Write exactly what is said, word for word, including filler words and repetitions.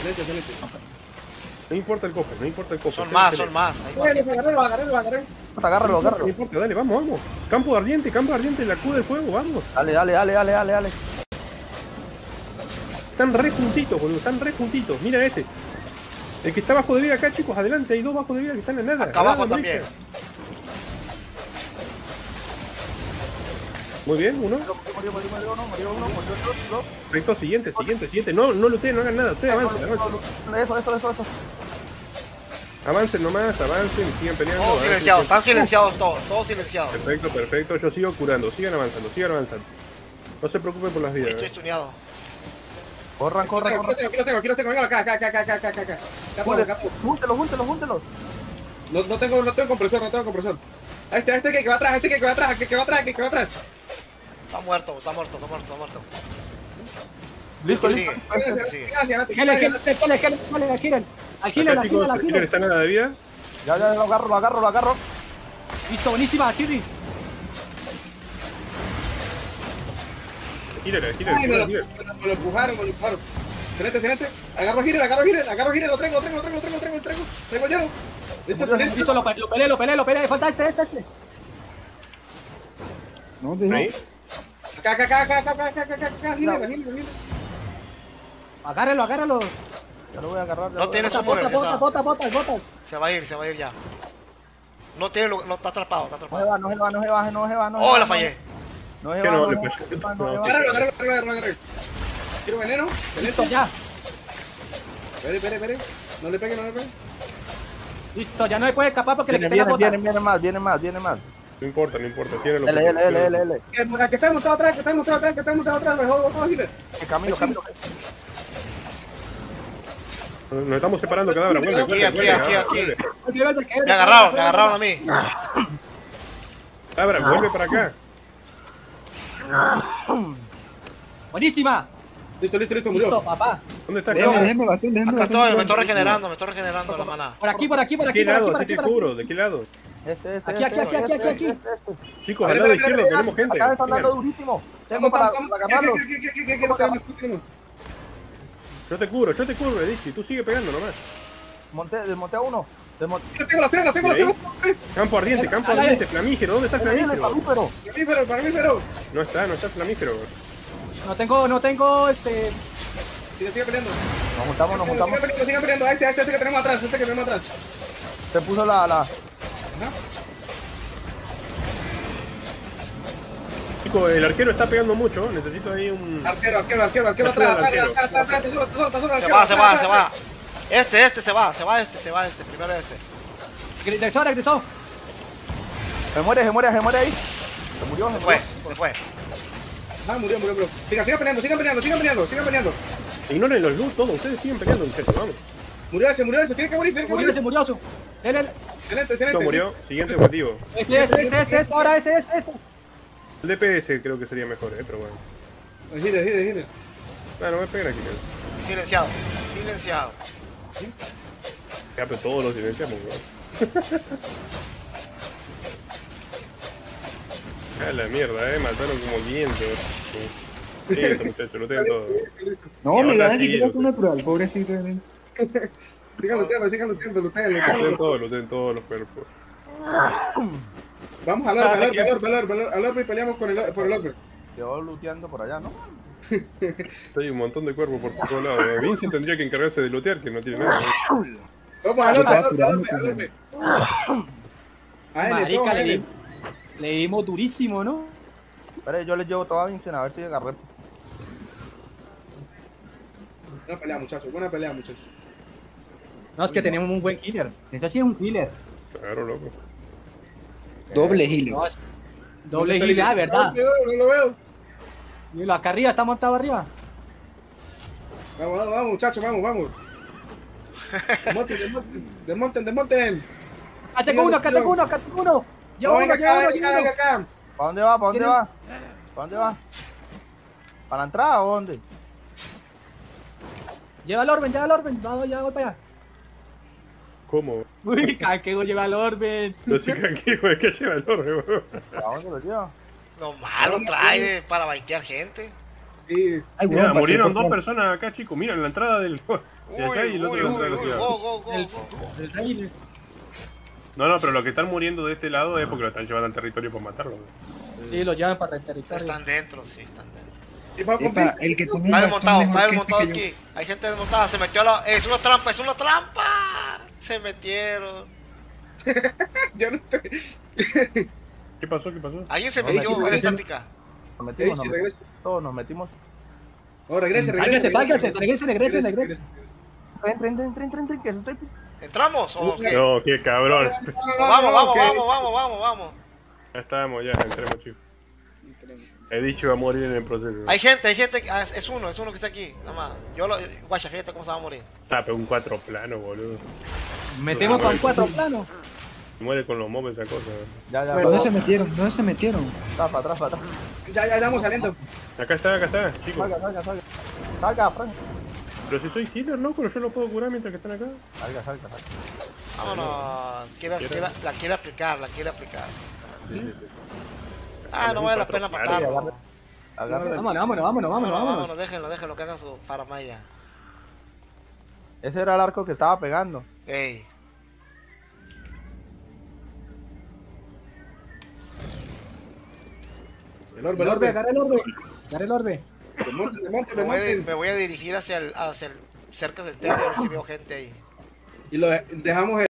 Excelente, excelente. No importa el cofre, no importa el cofre. Son más, son más. Agárralo, agárralo, agárralo. Agárralo, agárralo. No importa, dale, vamos, vamos. Campo de ardiente, campo de ardiente, la Q del fuego, vamos. Dale, dale, dale, dale, dale, dale. Están re juntitos, boludo, están re juntitos. Mira este. El que está bajo de vida acá, chicos, adelante, hay dos bajo de vida que están en nada. Acá abajo también. Muy bien, uno. Murió, murió, murió, murió uno, murió uno, murió otro, dos. Perfecto, siguiente, siguiente, siguiente. No, no luteen, no hagan nada. Ustedes avancen, avancen. Eso, eso, eso, eso. Avancen nomás, avancen y sigan peleando. Todos avancen, silenciados, sigan- están silenciados todos, todos silenciados. Perfecto, perfecto. Yo sigo curando. Sigan avanzando, sigan avanzando. No se preocupen por las vidas. Estoy ¿eh? estuneado. Corran, corran, Aquí lo corran. tengo, aquí lo tengo, aquí lo tengo. Venga acá, acá, acá, acá, acá, acá, acá. Acá todo, acá todo. Júntelos, júntelos, júntelos. No, no tengo, no tengo compresor, no tengo compresor. A este, a este que, que va atrás, a este que, que va atrás, que, que va atrás, que, que va atrás. Está muerto, está muerto, está muerto, está muerto. Listo, Sigue. listo. Sigue. Gelen, gelen, gelen, gelen, gelen, gelen. Acá, chicos, el killer está nada de vida. Ya, ya, lo agarro, lo agarro, lo agarro. Listo, buenísima, Chirri. El killer, el killer, Ay, el me lo, killer. me lo- me lo empujaron, me lo empujaron. Excelente, excelente. Agarro a Giren, agarro a Giren, agarro a Giren, lo traigo, lo traigo, lo traigo, lo traigo, lo traigo, lo traigo. Traigo el hielo. Listo, excelente. Listo, lo, pe- lo peleé, lo peleé, lo peleé. Falta este, este, este. No, te Ahí. Acá, acá, acá, acá, acá, acá, acá, acá, acá, Giren, Giren, Giren. Agárralo, agárralo. Ya lo voy a agarrar. ya No lo voy a tiene Bota, su bota, mueve, bota, esa- bota, botas, botas. Se va a ir, se va a ir ya. No tiene, lu- no está atrapado, está No se atrapado. va, no se va, no se va, no se va, no se Oh, va. la fallé. No se ¿Qué va, no? no Le se va, falló. no se va, no se va. Agárralo, agárralo, agárralo, agárralo. Quiero veneno. Listo, ya. Espere, espere, espere. No le pegue, no le pegue. Listo, ya no me puede escapar porque le Vienen, quité la vienen, bota. vienen, vienen más, vienen más, vienen más. No importa, no importa. Tienen L, L, L, L, L. Que, que está montado atrás, que está montado atrás, que está montado atrás. Mejor, vamos a Giren. Camilo, Camilo. Nos estamos separando, cadabra. Vuelve, Aquí, vuelve, aquí, vuelve, aquí, vuelve. aquí. Me agarraron, me agarraron a mí. Cadabra, vuelve para acá. Buenísima. Listo, listo, listo, Listo, murió. papá. ¿Dónde está Déjame, Cadabra? déjame bastón, déjame Acá bastón. estoy, me estoy regenerando, me estoy regenerando la maná. Por aquí, por aquí, por ¿De aquí, qué por aquí, lado? por ¿Sí aquí, que por aquí. cubro? ¿De qué lado? Este, este, Aquí, aquí, este, aquí, aquí, este, aquí. este, este. Chicos, al lado izquierdo tenemos gente. Acá están dando Vengan. durísimo. Tengo para para agarrarlos. ¿Qué, qué, qué, qué, qué, lo tenemos, lo tenemos? Yo te cubro, yo te cubro, Edici. Tú sigue pegando nomás. Monté, desmonté a uno. Desmonté. Lo tengo, lo tengo, lo tengo, lo ¿Y ahí? tengo. Campo ardiente, campo Dale, dale. ardiente, flamígero. ¿Dónde está el Viene el flamígero? mamífero. Mamífero, mamífero. No está, no está el flamígero. No tengo, no tengo, este... Sigue, sigue peleando. Nos juntamos, nos Sigan juntamos. peleando, sigan peleando. A este, a este, a este que tenemos atrás, a este que tenemos atrás. Se puso la, la. Ajá. Chicos, el arquero está pegando mucho. Necesito ahí un... Arquero, arquero, arquero, arquero Ayuda atrás, al atrás, arquero. atrás, atrás, tesoro, tesoro, tesoro, Se arquero, va, se atrás, va, se atrás, va. Este, este se va, se va este, se va este, primero este. Regresó, regresó. Se muere, se muere, se muere ahí. Se murió, se Se fue, murió. se fue. Ah, murió, murió, murió. Sigan, sigan peleando, sigan peleando, sigan peleando, sigan peleando. Ignoren los loot, todos. Ustedes siguen peleando, muchachos. Vamos. Murió ese, murió ese, tiene que morir, tiene que Murió, morir. se murió. su- Él, él. Excelente, Esto excelente. murió. Siguiente objetivo. Este, este, este, este, este, ahora este, este, este. El D P S creo que sería mejor, eh, pero bueno. Gire, gire, gire. No, no me peguen aquí. ¿no? Silenciado, silenciado. Ya, pero todos los silenciamos, ¿no? A la mierda, eh. Mataron como quinientos. Sí, estos muchachos, lo tienen todo. No, Y me ahora ganan sí, que quedó lo- con natural, pobrecito. ¿eh? Sigan luteando, sigan luteando, luteando, Lo luteando. tienen todos, lo tienen todos los cuerpos. Vamos al orbe, al orbe, al orbe, al orbe, al orbe y peleamos con el, por el orbe. Quedó looteando por allá, ¿no? Hay un montón de cuerpos por todos lados. eh. Vincent tendría que encargarse de lootear, que no tiene nada. ¿eh? Vamos al orbe, al orbe, al orbe, al orbe. A L, todo Marica, a le, L. di- le dimos durísimo, ¿no? Espera, yo les llevo todo a Vincent a ver si agarré. Buena pelea, muchachos, buena pelea, muchachos. No, es que tenemos un buen killer. Eso sí es un killer. Claro, loco. Doble healer. No, es- doble ¿Dónde está healer, el- ¿verdad? No lo veo, no lo veo. Mira, acá arriba, está montado arriba. Vamos, vamos, vamos, muchachos, vamos, vamos. Desmonten, desmonten, desmonten, desmonten. Acá tengo uno, acá tengo uno, acá tengo uno. Lleva No, uno, venga lleva acá, uno, venga lleva acá, uno. venga acá. ¿Para dónde va? ¿Para dónde ¿Tiene- va? ¿Para dónde va? ¿Para la entrada o dónde? Lleva el Orben, lleva el Orben. Vamos, ya voy para allá. ¿Cómo? Uy, canquego lleva el Orben. No sé qué, güey, que lleva el orbe, weón. ¿Para dónde lo lleva? No malo trae para baitear gente. Sí. Ay, Mira, weón, pasé murieron por dos tal. personas acá, chicos. Mira, en la entrada del. De acá y el otro uy, en la uy, entrada de la uy, ciudad. go, go, go, El, go. el rey. No, no, pero los que están muriendo de este lado es porque lo están llevando al territorio para matarlos. Sí, lo llevan para el territorio. Están dentro, sí, están dentro. ¿Y va con Epa, el que tenía Está un desmontado, bastón está mejor que desmontado este que yo. aquí. Hay gente desmontada, se metió a la... Eh, es una trampa, es una trampa. Se metieron. Yo no estoy. ¿Qué pasó? ¿Qué pasó? Alguien se No, metió sí, en la sí. estática. Nos Ey, metimos, nos sí, metimos. regreso. Todos nos metimos. Oh, regrese, regrese. Sálgase, sálgase, regrese, regrese, regrese. Entra, entra, entra, entra, entra, que estoy... ¿Entramos? ¿O qué? No, qué cabrón. Vamos, vamos, vamos, vamos, vamos, vamos. Ya estábamos, ya, entremos, chicos. He dicho va a morir en el proceso. Hay gente, hay gente, ah, es uno, es uno que está aquí, nada más. Yo lo, guacha, fíjate cómo se va a morir. Ah, pero un cuatro plano, boludo. Metemos con cuatro planos. Muere con los mobs esa cosa. Ya, ya, ¿Dónde todo. se metieron? ¿Dónde se metieron? Atrás, para atrás, para atrás. Ya, ya, ya vamos saliendo. Acá está, acá está, chicos. Salga, salga, salga. Salga, Frank. Pero si soy healer, loco, yo lo puedo curar mientras que están acá. Salga, salga, salga. Vámonos, quiere, ¿Quiere? quiere- la quiere aplicar, la quiere aplicar. Sí. Ah, no vale la pena Cuatro matarlo. planos. Agarra. Vámonos, vámonos, vámonos, vámonos, Vámonos, vámonos. vámonos, déjenlo, déjenlo que haga su paramaya. Ese era el arco que estaba pegando. Ey. El orbe, El el orbe, orbe. agarra el orbe. Agarra el orbe. Desmonte, desmonte, Me voy, a, di- desmonte. me voy a dirigir hacia el, hacia el cerca del techo a ver si veo gente ahí. Y lo dejamos